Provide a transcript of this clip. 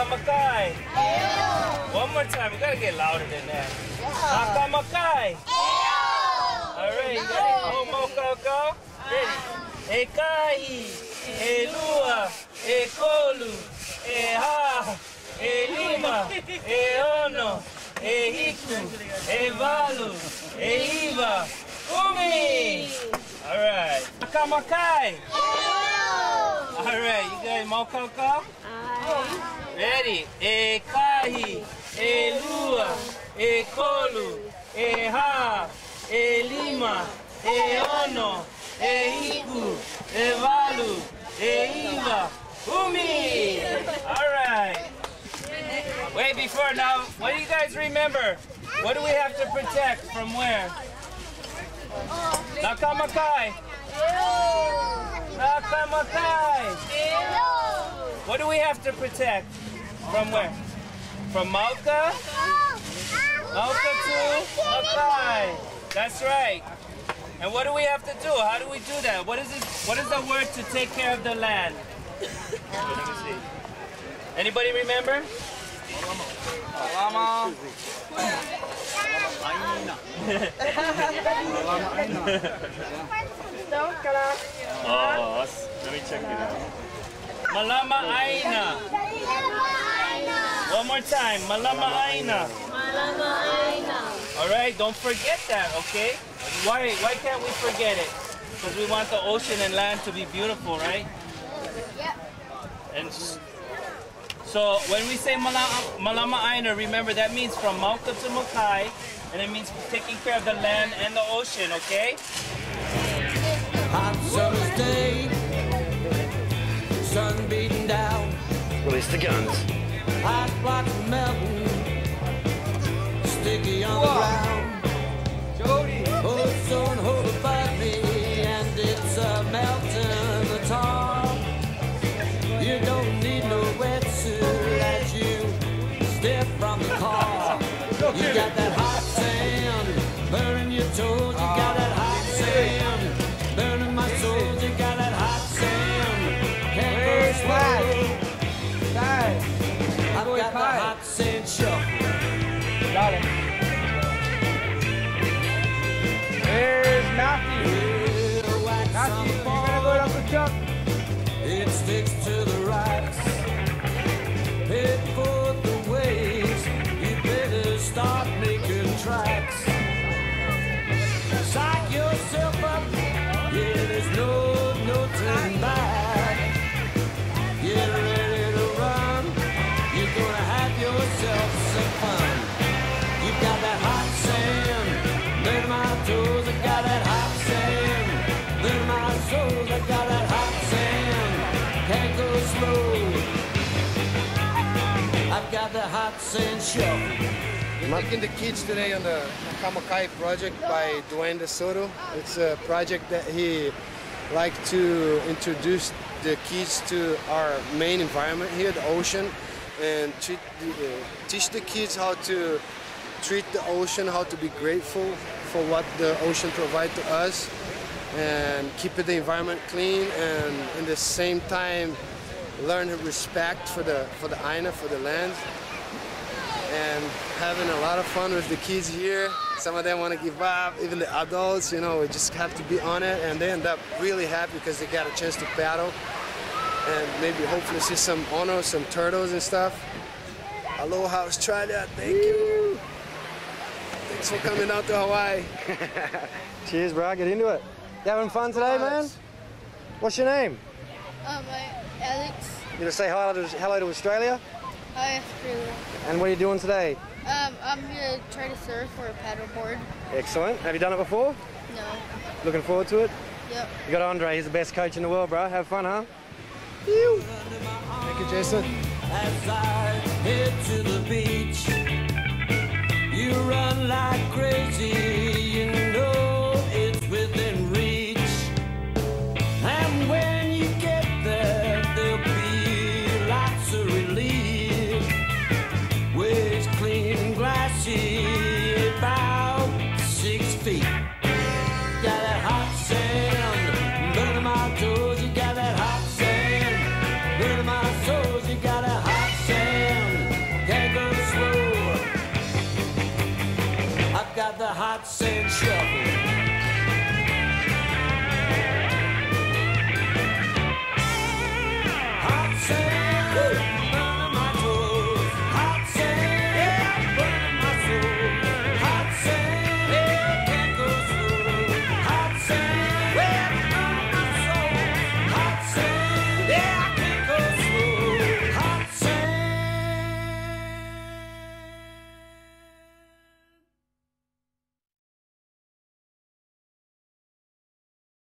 Hakamakai. One more time. We gotta get louder than that. Hakamakai. All right, you got it. Homokaukau. Ready? E kahi, e lua, e kolu, e ha, e lima, e ono, e hiku, e valu, e iwa, umi. All right. Hakamakai. All right, you guys, mokaukau? Ready? E kahi, e lua, e kolu, e ha, e lima, e ono, e hiku, e valu, e iwa, umi. All right. Wait, before now, what do you guys remember? What do we have to protect from where? Nakamakai. Nakamakai. What do we have to protect? From where? From Mauka? Mauka to Makai. That's right. And what do we have to do? How do we do that? What is it? What is the word to take care of the land? Let me see. Anybody remember? Malama. Oh, let me check it out. Malama aina. One more time. Malama aina. Malama aina. All right, don't forget that, okay? Why can't we forget it? Because we want the ocean and land to be beautiful, right? Yep. And so when we say Malama aina, remember that means from Mauka to Makai, and it means taking care of the land and the ocean, okay? Hot summer's day, sun beating down. Release the guns. Hot spots melting, sticky on the ground. Jody. Ozone hold above me, and it's melting the tar. You don't need no wetsuit as you step from the car. You got that hot sand burning your toes. You got that hot sand burning my soul. You got that hot sand. Can't go slow. I've got the hot sand shuffle. Got it. There's Matthew. Matthew, you gonna go up the truck? It sticks to the rocks. Head for the waves. You better start making tracks. Psych yourself up. Yeah, there's no turning back. Get ready to run. You're gonna have yourself some fun. You got that hot sand. Burn my toes. I got that hot sand. Burn my soul. I got that hot sand. Can't go slow. I've got the hot sand shuffle. We're taking the kids today on the Hakamakai project by Duane DeSoto. It's a project that he liked to introduce the kids to our main environment here, the ocean, and teach the kids how to treat the ocean, how to be grateful for what the ocean provides to us, and keep the environment clean, and in the same time learn respect for the aina, for the land, and having a lot of fun with the kids here. Some of them want to give up, even the adults, you know, we just have to be on it, and they end up really happy because they got a chance to paddle and maybe hopefully see some ono, some turtles and stuff. Aloha Australia, thank you. Thanks for coming out to Hawaii. Cheers, bro. Get into it. You having fun today, man? What's your name? Alex. You gonna say hello to Australia? Hi, Australia. And what are you doing today? I'm here to try to surf or a paddleboard. Excellent. Have you done it before? No. Looking forward to it? Yep. You got Andre. He's the best coach in the world, bro. Have fun, huh? Thank you, Jason. As I head to the beach, you run like crazy, you know it's within reach. And when you get there, there'll be lots of relief. Waves clean and glassy, about 6 feet. Got that hot sand, burning my toes. You got that hot sand, burning my soul. You got that hot sand. the hot sand show.